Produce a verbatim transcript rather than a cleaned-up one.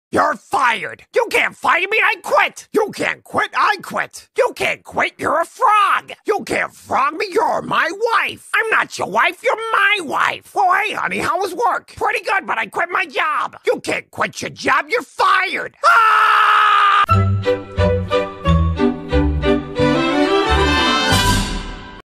You're fired. You can't fire me, I quit. You can't quit, I quit. You can't quit, you're a frog. You can't frog me, you're my wife. I'm not your wife, you're my wife. Well, hey, honey, how was work? Pretty good, but I quit my job. You can't quit your job, you're fired. Ah!